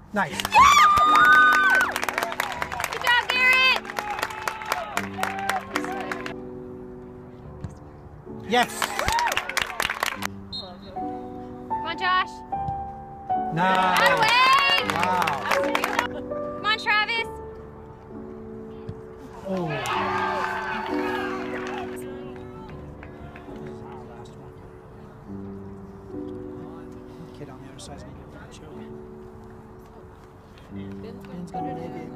Nice. Good job, Garrett. Yes. Come on, Josh. Nice. That way. Wow. Come on, Travis. Oh. Kid on the other side's gonna get a choke. Ben's gonna make it.